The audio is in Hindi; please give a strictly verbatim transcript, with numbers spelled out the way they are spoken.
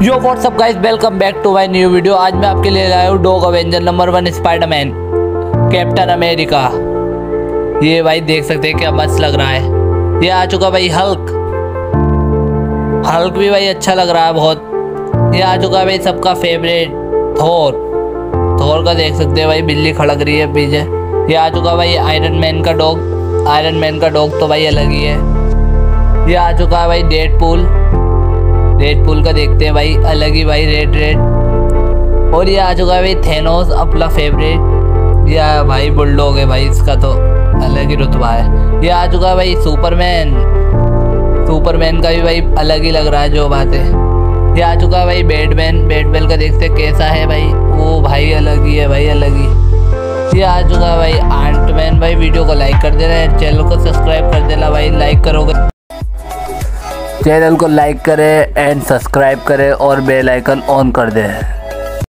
Yo what's up guys, welcome back to my new video. आज मैं आपके लिए लाया हूँ dog avenger number one spiderman captain America. ये भाई देख सकते हैं क्या मस्त लग रहा है। ये आ चुका भाई हल्क। हल्क भी भाई अच्छा लग रहा है बहुत। ये आ चुका भाई सबका फेवरेट थोर। थोर का देख सकते हैं भाई बिल्ली खड़क रही है पीछे। ये आ चुका भाई आयरन मैन का डॉग। आयरन मैन का डॉग तो भाई अलग ही है। ये आ चुका है भाई डेडपूल। डेडपूल का देखते हैं भाई अलग ही भाई रेड रेड। और ये आ चुका है भाई थेनोस अपना फेवरेट। ये भाई बुलडॉग है भाई, इसका तो अलग ही रुतबा है। ये आ चुका है भाई सुपरमैन। सुपरमैन का भी भाई अलग ही लग रहा है जो बात है। ये आ चुका है भाई बैटमैन। बैटमैन का देखते हैं कैसा है भाई, वो भाई अलग ही है भाई अलग ही। ये आ चुका है भाई आंटमैन। भाई वीडियो को लाइक कर देना, चैनल को सब्सक्राइब कर देना भाई। लाइक करोगे चैनल को लाइक करें एंड सब्सक्राइब करें और बेल आइकन ऑन कर दें।